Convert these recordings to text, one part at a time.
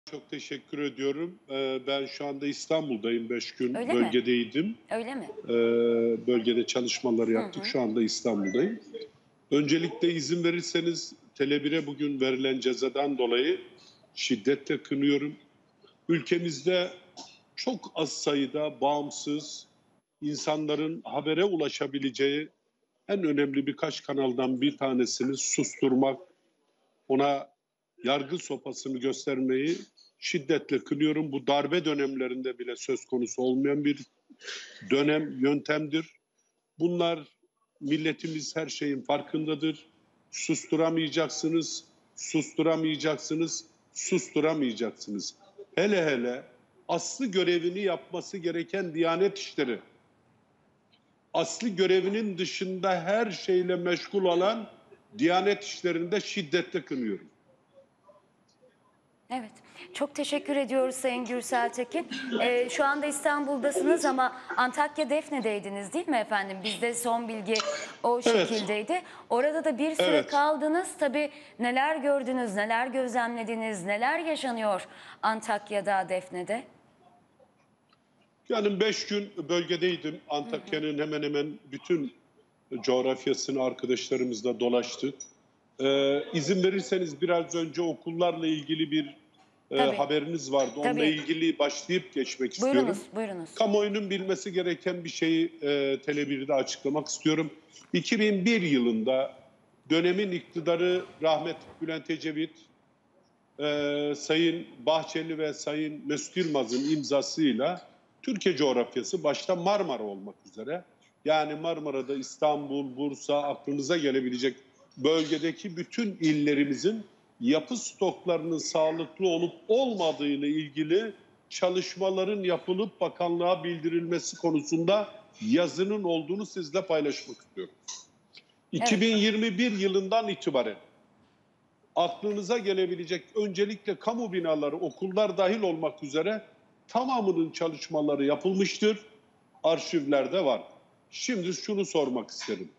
Çok teşekkür ediyorum. Ben şu anda İstanbul'dayım. 5 gün Öyle mi? bölgedeydim. Öyle mi? Bölgede çalışmaları Hı yaptık. hı. Şu anda İstanbul'dayım. Öncelikle izin verirseniz Tele1'e bugün verilen cezadan dolayı şiddetle kınıyorum. Ülkemizde çok az sayıda bağımsız insanların habere ulaşabileceği en önemli birkaç kanaldan bir tanesini susturmak, ona yargı sopasını göstermeyi şiddetle kınıyorum. Bu darbe dönemlerinde bile söz konusu olmayan bir yöntemdir. Bunlar milletimiz her şeyin farkındadır. Susturamayacaksınız, susturamayacaksınız, susturamayacaksınız. Hele hele aslı görevini yapması gereken Diyanet İşleri, aslı görevinin dışında her şeyle meşgul olan Diyanet İşleri'nde şiddetle kınıyorum. Evet. Çok teşekkür ediyoruz Sayın Gürsel Tekin. Şu anda İstanbul'dasınız ama Antakya Defne'deydiniz değil mi efendim? Bizde son bilgi o Evet, şekildeydi. Orada da bir süre evet. kaldınız. Tabii neler gördünüz, neler gözlemlediniz, neler yaşanıyor Antakya'da, Defne'de? Yani 5 gün bölgedeydim. Antakya'nın hemen hemen bütün coğrafyasını arkadaşlarımızla dolaştık. İzin verirseniz biraz önce okullarla ilgili bir Tabii, haberiniz vardı. Onunla tabii. ilgili başlayıp geçmek Buyurunuz, istiyorum. buyurunuz. Kamuoyunun bilmesi gereken bir şeyi Tele1'de açıklamak istiyorum. 2001 yılında dönemin iktidarı rahmetli Bülent Ecevit, Sayın Bahçeli ve Sayın Mesut Yılmaz'ın imzasıyla Türkiye coğrafyası başta Marmara olmak üzere, yani Marmara'da İstanbul, Bursa, aklınıza gelebilecek bölgedeki bütün illerimizin yapı stoklarının sağlıklı olup olmadığı ile ilgili çalışmaların yapılıp bakanlığa bildirilmesi konusunda yazının olduğunu sizle paylaşmak istiyorum. Evet, 2021 yılından itibaren aklınıza gelebilecek öncelikle kamu binaları, okullar dahil olmak üzere tamamının çalışmaları yapılmıştır. Arşivlerde var. Şimdi şunu sormak isterim.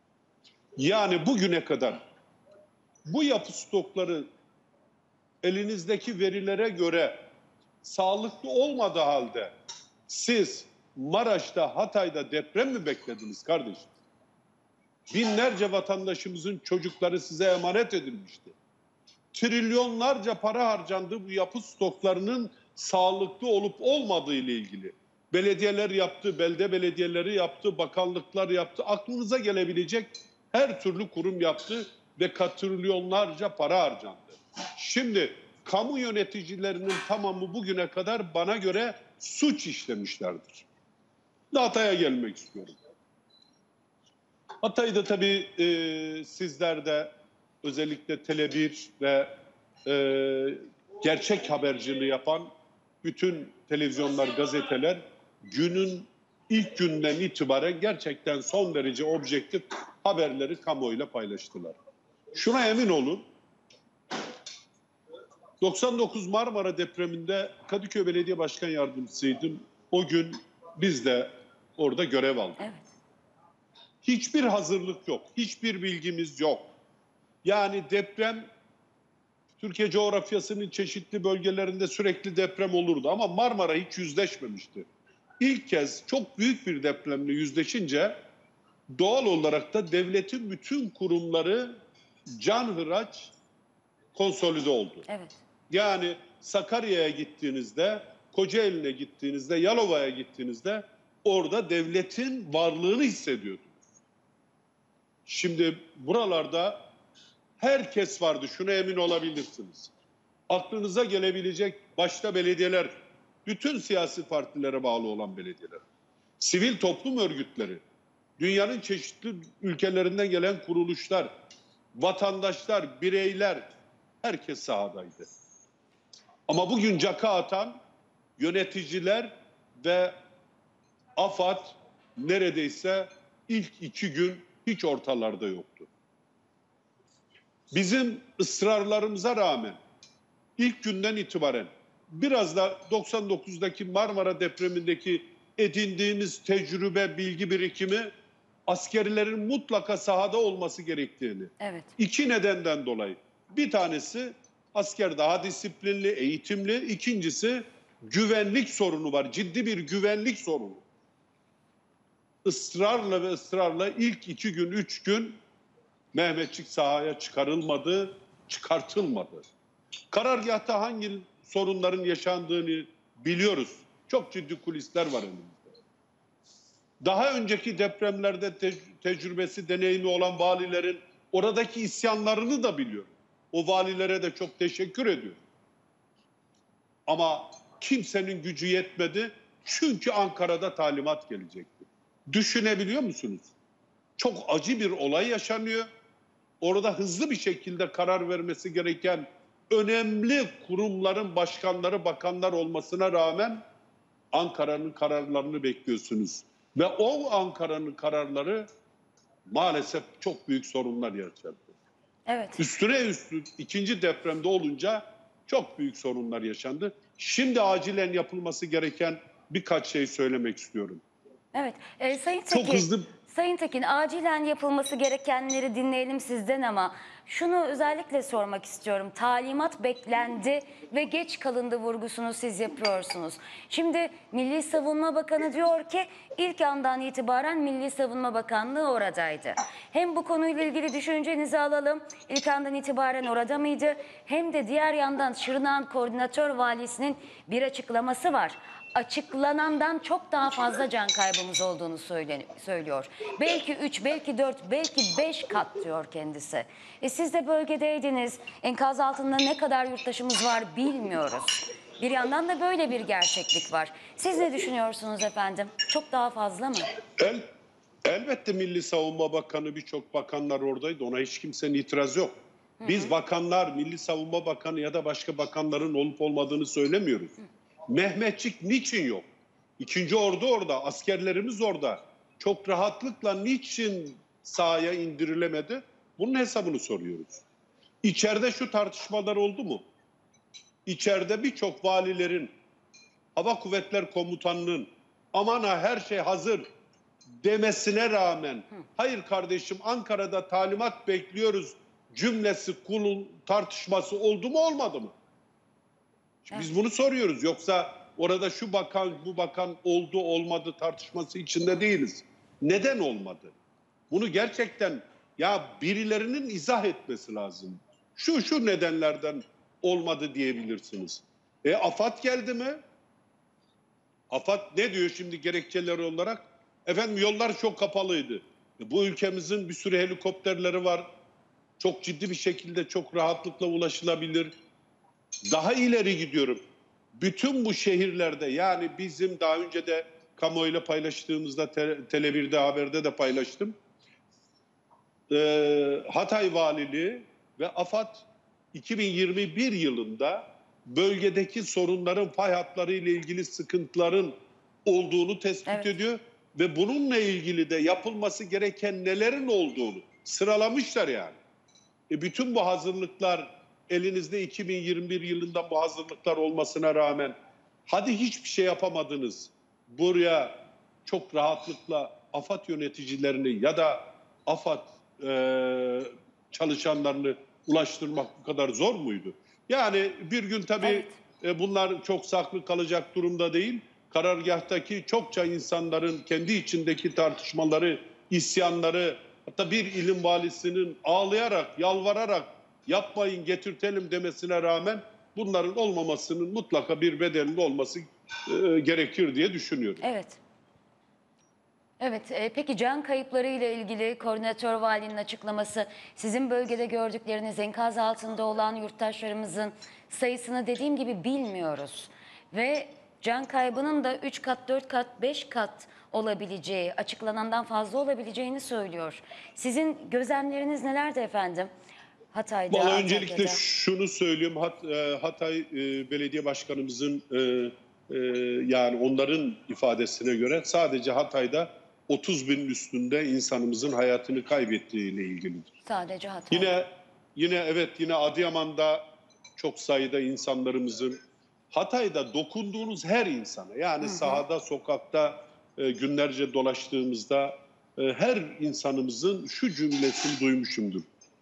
Yani bugüne kadar bu yapı stokları elinizdeki verilere göre sağlıklı olmadığı halde siz Maraş'ta, Hatay'da deprem mi beklediniz kardeşim? Binlerce vatandaşımızın çocukları size emanet edilmişti. Trilyonlarca para harcandı bu yapı stoklarının sağlıklı olup olmadığı ile ilgili. Belediyeler yaptı, belde belediyeleri yaptı, bakanlıklar yaptı. Aklınıza gelebilecek her türlü kurum yaptı ve katrilyonlarca para harcandı. Şimdi kamu yöneticilerinin tamamı bugüne kadar bana göre suç işlemişlerdir. Hatay'a gelmek istiyorum. Hatay'da tabii sizler de özellikle Tele1 ve e, gerçek haberciliği yapan bütün televizyonlar, gazeteler günün ilk günden itibaren gerçekten son derece objektif haberleri kamuoyuyla paylaştılar. Şuna emin olun, 99 Marmara depreminde Kadıköy Belediye Başkan Yardımcısıydım. O gün biz de orada görev aldık. evet. Hiçbir hazırlık yok, hiçbir bilgimiz yok. Yani deprem, Türkiye coğrafyasının çeşitli bölgelerinde sürekli deprem olurdu ama Marmara hiç yüzleşmemişti. İlk kez çok büyük bir depremle yüzleşince doğal olarak da devletin bütün kurumları canhıraç konsolide oldu. Evet. Yani Sakarya'ya gittiğinizde, Kocaeli'ne gittiğinizde, Yalova'ya gittiğinizde orada devletin varlığını hissediyordunuz. Şimdi buralarda herkes vardı, şuna emin olabilirsiniz. Aklınıza gelebilecek başta belediyeler, bütün siyasi partilere bağlı olan belediyeler, sivil toplum örgütleri, dünyanın çeşitli ülkelerinden gelen kuruluşlar, vatandaşlar, bireyler, herkes sahadaydı. Ama bugün caka atan yöneticiler ve AFAD neredeyse ilk 2 gün hiç ortalarda yoktu. Bizim ısrarlarımıza rağmen ilk günden itibaren biraz da 99'daki Marmara depremindeki edindiğimiz tecrübe, bilgi birikimi askerlerin mutlaka sahada olması gerektiğini. Evet. 2 nedenden dolayı. Bir tanesi Asker daha disiplinli, eğitimli. İkincisi güvenlik sorunu var. Ciddi bir güvenlik sorunu. Israrla ve ısrarla ilk 2 gün, 3 gün Mehmetçik sahaya çıkarılmadı, çıkartılmadı. Karargâhta hangi sorunların yaşandığını biliyoruz. Çok ciddi kulisler var elimizde. Daha önceki depremlerde tecrübesi, deneyimi olan valilerin oradaki isyanlarını da biliyorum. O valilere de çok teşekkür ediyorum. Ama kimsenin gücü yetmedi. Çünkü Ankara'da talimat gelecekti. Düşünebiliyor musunuz? Çok acı bir olay yaşanıyor. Orada hızlı bir şekilde karar vermesi gereken önemli kurumların başkanları, bakanlar olmasına rağmen Ankara'nın kararlarını bekliyorsunuz. Ve o Ankara'nın kararları maalesef çok büyük sorunlar yaşadı. Evet. Üstüne üstlük ikinci depremde olunca çok büyük sorunlar yaşandı. Şimdi acilen yapılması gereken birkaç şey söylemek istiyorum. Evet. Sayın Çok Tekin, hızlı. Sayın Tekin, acilen yapılması gerekenleri dinleyelim sizden ama şunu özellikle sormak istiyorum. Talimat beklendi ve geç kalındı vurgusunu siz yapıyorsunuz. Şimdi Milli Savunma Bakanı diyor ki ilk andan itibaren Milli Savunma Bakanlığı oradaydı. Hem bu konuyla ilgili düşüncenizi alalım. İlk andan itibaren orada mıydı? Hem de diğer yandan Şırnak'ın koordinatör valisinin bir açıklaması var. Açıklanandan çok daha fazla can kaybımız olduğunu söylüyor. Belki 3, belki 4, belki 5 kat diyor kendisi. Siz de bölgedeydiniz. Enkaz altında ne kadar yurttaşımız var bilmiyoruz. Bir yandan da böyle bir gerçeklik var. Siz ne düşünüyorsunuz efendim? Çok daha fazla mı? Elbette Milli Savunma Bakanı, birçok bakanlar oradaydı. Ona hiç kimsenin itirazı yok. Biz bakanlar, Milli Savunma Bakanı ya da başka bakanların olup olmadığını söylemiyoruz. Mehmetçik niçin yok? İkinci Ordu orada, askerlerimiz orada. Çok rahatlıkla niçin sahaya indirilemedi? Bunun hesabını soruyoruz. İçeride şu tartışmalar oldu mu? İçeride birçok valilerin, Hava Kuvvetler Komutanı'nın aman ha her şey hazır demesine rağmen hayır kardeşim Ankara'da talimat bekliyoruz cümlesi, kulun tartışması oldu mu olmadı mı? Şimdi biz bunu soruyoruz. Yoksa orada şu bakan, bu bakan oldu olmadı tartışması içinde değiliz. Neden olmadı? Bunu gerçekten ya birilerinin izah etmesi lazım. Şu nedenlerden olmadı diyebilirsiniz. AFAD geldi mi? AFAD ne diyor şimdi gerekçeleri olarak? Efendim yollar çok kapalıydı. Bu ülkemizin bir sürü helikopterleri var. Çok ciddi bir şekilde çok rahatlıkla ulaşılabilir. Daha ileri gidiyorum. Bütün bu şehirlerde yani bizim daha önce de kamuoyuyla paylaştığımızda Tele1'de haberde de paylaştım. Hatay Valiliği ve AFAD 2021 yılında bölgedeki sorunların, fay hatları ile ilgili sıkıntıların olduğunu tespit ediyor ve bununla ilgili de yapılması gereken nelerin olduğunu sıralamışlar yani. Bütün bu hazırlıklar elinizde 2021 yılında bu hazırlıklar olmasına rağmen hadi hiçbir şey yapamadınız. Buraya çok rahatlıkla AFAD yöneticilerini ya da AFAD çalışanlarını ulaştırmak bu kadar zor muydu? Yani bir gün tabii bunlar çok saklı kalacak durumda değil. Karargahtaki çokça insanların kendi içindeki tartışmaları, isyanları, hatta bir ilim valisinin ağlayarak, yalvararak yapmayın getirtelim demesine rağmen bunların olmamasının mutlaka bir bedelinin olması gerekir diye düşünüyorum. Evet. Evet, peki can kayıpları ile ilgili koordinatör valinin açıklaması, sizin bölgede gördükleriniz, enkaz altında olan yurttaşlarımızın sayısını dediğim gibi bilmiyoruz. Ve can kaybının da 3 kat, 4 kat, 5 kat olabileceği, açıklanandan fazla olabileceğini söylüyor. Sizin gözlemleriniz nelerdi efendim? Hatay'da, Vallahi öncelikle Antakya'da. şunu söyleyeyim, Hatay Belediye Başkanımızın yani onların ifadesine göre sadece Hatay'da 30 binin üstünde insanımızın hayatını kaybettiğiyle ilgilidir. Sadece Hatay. Yine Adıyaman'da çok sayıda insanlarımızın, Hatay'da dokunduğunuz her insana yani sahada, sokakta günlerce dolaştığımızda her insanımızın şu cümlesini duymuşumdur.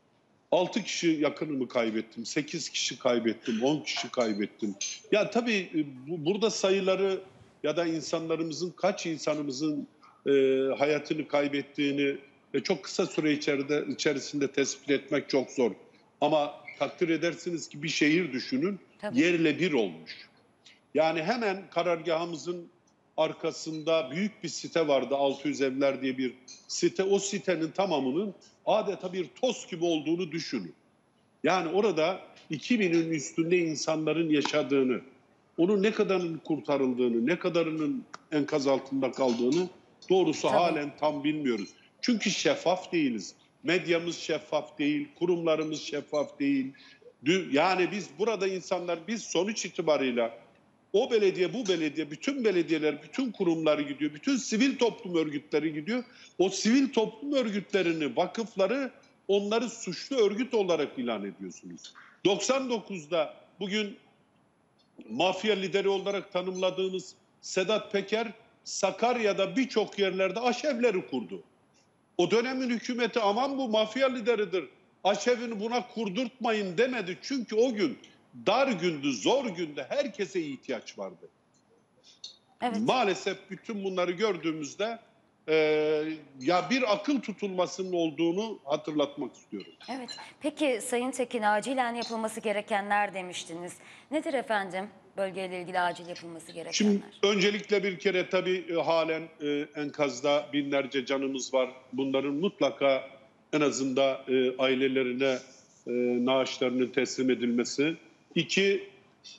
6 kişi yakınımı kaybettim, 8 kişi kaybettim, 10 kişi kaybettim. Ya tabii burada sayıları ya da insanlarımızın, kaç insanımızın hayatını kaybettiğini çok kısa süre içerisinde tespit etmek çok zor. Ama takdir edersiniz ki bir şehir düşünün, Tabii. yerle bir olmuş. Yani hemen karargahımızın arkasında büyük bir site vardı, 600 evler diye bir site. O sitenin tamamının adeta bir toz gibi olduğunu düşünün. Yani orada 2000'in üstünde insanların yaşadığını, onun ne kadarının kurtarıldığını, ne kadarının enkaz altında kaldığını doğrusu Tabii. halen tam bilmiyoruz. Çünkü şeffaf değiliz. Medyamız şeffaf değil, kurumlarımız şeffaf değil. Yani biz burada insanlar, biz sonuç itibarıyla o belediye, bu belediye, bütün belediyeler, bütün kurumlar gidiyor, bütün sivil toplum örgütleri gidiyor. O sivil toplum örgütlerini, vakıfları, onları suçlu örgüt olarak ilan ediyorsunuz. 99'da bugün mafya lideri olarak tanımladığınız Sedat Peker, Sakarya'da birçok yerlerde aşevleri kurdu. O dönemin hükümeti aman bu mafya lideridir, aşevini buna kurdurtmayın demedi. Çünkü o gün dar gündü, zor günde herkese ihtiyaç vardı. Evet. Maalesef bütün bunları gördüğümüzde ya bir akıl tutulmasının olduğunu hatırlatmak istiyorum. Evet. Peki Sayın Tekin, acilen yapılması gerekenler demiştiniz. Nedir efendim bölgeyle ilgili acil yapılması gerekenler? Şimdi öncelikle bir kere tabii halen enkazda binlerce canımız var. Bunların mutlaka en azından ailelerine naaşlarının teslim edilmesi. İki,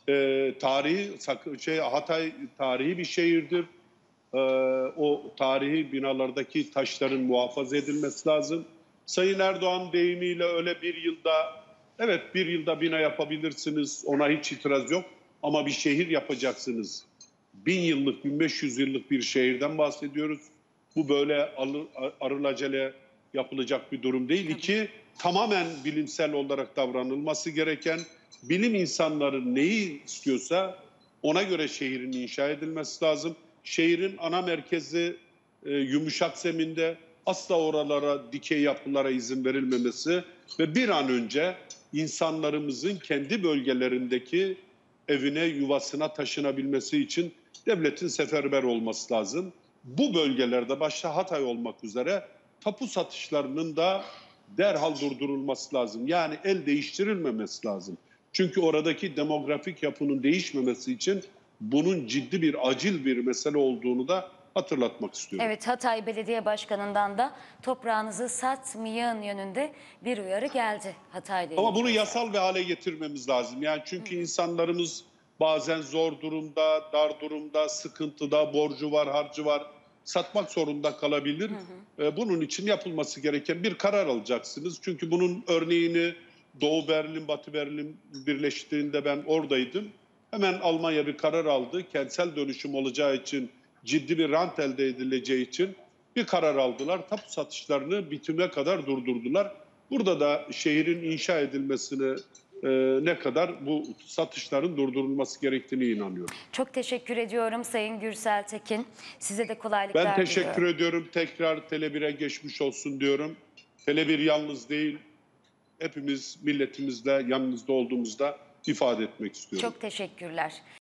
Hatay tarihi bir şehirdir. O tarihi binalardaki taşların muhafaza edilmesi lazım. Sayın Erdoğan deyimiyle öyle bir yılda, evet bir yılda bina yapabilirsiniz, ona hiç itiraz yok. Ama bir şehir yapacaksınız. 1000 yıllık, 1500 yıllık bir şehirden bahsediyoruz. Bu böyle arılacele yapılacak bir durum değil. İki, tamamen bilimsel olarak davranılması gereken, bilim insanları neyi istiyorsa ona göre şehrin inşa edilmesi lazım. Şehrin ana merkezi yumuşak zeminde, asla oralara, dikey yapılara izin verilmemesi ve bir an önce insanlarımızın kendi bölgelerindeki evine, yuvasına taşınabilmesi için devletin seferber olması lazım. Bu bölgelerde başta Hatay olmak üzere tapu satışlarının da derhal durdurulması lazım. Yani el değiştirilmemesi lazım. Çünkü oradaki demografik yapının değişmemesi için bunun ciddi bir, acil bir mesele olduğunu da hatırlatmak istiyorum. Evet, Hatay Belediye Başkanı'ndan da toprağınızı satmayın yönünde bir uyarı geldi Hatay'la Ama ilgili. bunu yasal bir hale getirmemiz lazım. Yani çünkü insanlarımız bazen zor durumda, dar durumda, sıkıntıda, borcu var, harcı var, satmak zorunda kalabilir. Bunun için yapılması gereken bir karar alacaksınız. Çünkü bunun örneğini Doğu Berlin, Batı Berlin birleştiğinde ben oradaydım. Hemen Almanya bir karar aldı. Kentsel dönüşüm olacağı için, ciddi bir rant elde edileceği için bir karar aldılar. Tapu satışlarını bitime kadar durdurdular. Burada da şehrin inşa edilmesine ne kadar bu satışların durdurulması gerektiğine inanıyorum. Çok teşekkür ediyorum Sayın Gürsel Tekin. Size de kolaylıklar Ben diliyorum. teşekkür ediyorum. Tekrar Tele1'e geçmiş olsun diyorum. Tele1 yalnız değil, hepimiz milletimizle yanınızda olduğumuzda ifade etmek istiyorum. Çok teşekkürler.